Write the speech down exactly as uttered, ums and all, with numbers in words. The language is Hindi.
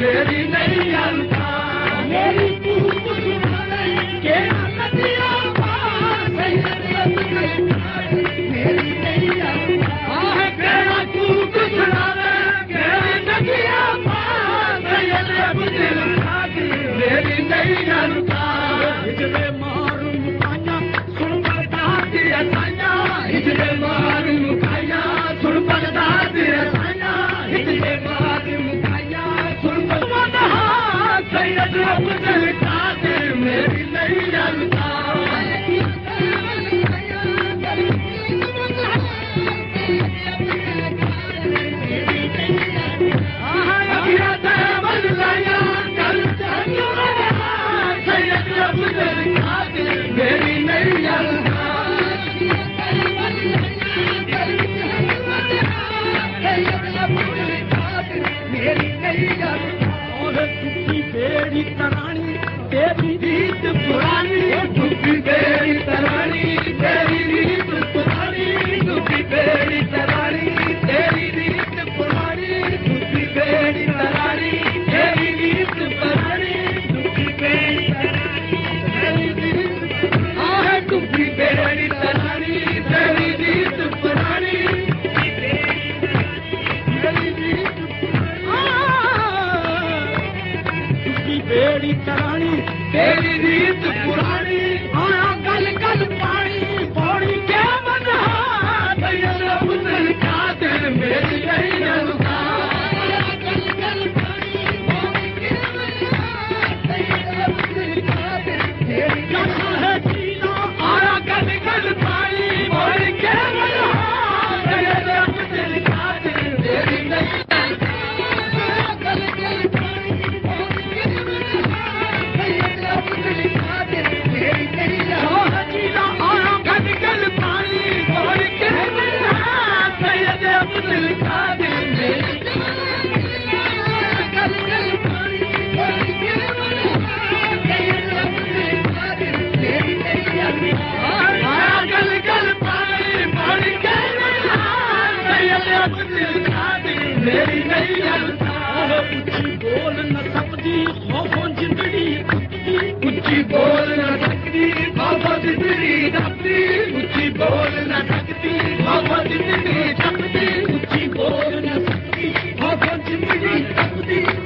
मेरी नैया लुटा मेरी तू सुनावे के नदिया पार मेरी नैया लुटा है केड़ा तू सुनावे के नदिया पार मेरी नैया लुटा हिजरे मारू मुकाया सुन बता दिया साया हिजरे मारू मुकाया सुन बता दिया साया हिजरे मारू मुकाया सुन बता सैयद अब्दुल कादिर मेरी नैया लुटा मेरी नैया मेरी नैया और टूटी बेड़ी तरानी तेरी रीत पुरानी टूटी बेड़ी तरानी तेरी रीत पुरानी टूटी बेड़ी तरानी तेरी रीत पुरानी टूटी बेड़ी तरानी तेरी रीत पुरानी टूटी बेड़ी टूटी बेड़ी तरानी तेरी रीत पुरानी टूटी बेड़ी तरानी तेरी रीत पुरानी आया गल गल पानी पौड़ी के मना सैयद अब्दुल कादिर मेरी नैया लुटा गल गल पानी पौड़ी के मना सैयद अब्दुल कादिर मेरी नैया आया गल गल पानी पौड़ी के मना सैयद अब्दुल कादिर मेरी नैया गल गल पानी पौड़ी के मना सैयद अब्दुल कादिर मेरी नैया आया गल गल पानी पौड़ी के मना सैयद अब्दुल कादिर मेरी गल गल पानी पौड़ी के मना सैयद अब्दुल कादिर मेरी नैया आया गल गल पानी पौड़ी के मना सैयद अब्दुल कादिर मेरी नैया उच्ची बोल न सकती खौफों जिंदड़ी उच्ची बोल न सकती खौफों जिंदड़ी दबती उच्ची बोल न सकती खौफों जिंदड़ी दबती उच्ची बोल न सकती खौफों जिंदड़ी दबती